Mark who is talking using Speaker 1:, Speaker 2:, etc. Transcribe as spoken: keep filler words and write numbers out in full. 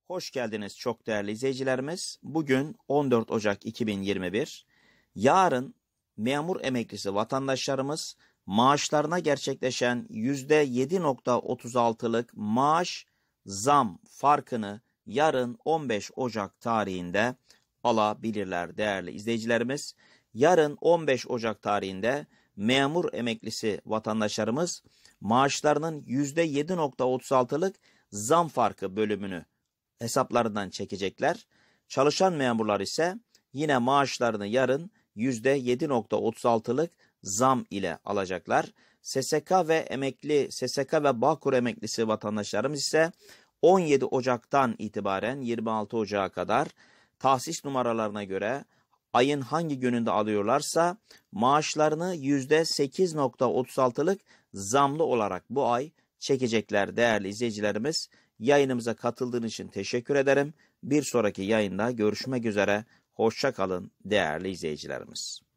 Speaker 1: Hoş geldiniz çok değerli izleyicilerimiz. Bugün on dört Ocak iki bin yirmi bir. Yarın memur emeklisi vatandaşlarımız maaşlarına gerçekleşen yüzde yedi virgül otuz altılık maaş zam farkını yarın on beş Ocak tarihinde alabilirler değerli izleyicilerimiz. Yarın on beş Ocak tarihinde memur emeklisi vatandaşlarımız maaşlarının yüzde yedi virgül otuz altılık zam farkı bölümünü hesaplarından çekecekler. Çalışan memurlar ise yine maaşlarını yarın yüzde yedi virgül otuz altılık zam ile alacaklar. S S K ve emekli, S S K ve Bağkur emeklisi vatandaşlarımız ise on yedi Ocak'tan itibaren yirmi altı Ocak'a kadar tahsis numaralarına göre ayın hangi gününde alıyorlarsa maaşlarını yüzde sekiz virgül otuz altılık zamlı olarak bu ay çekecekler değerli izleyicilerimiz. Yayınımıza katıldığınız için teşekkür ederim. Bir sonraki yayında görüşmek üzere. Hoşça kalın değerli izleyicilerimiz.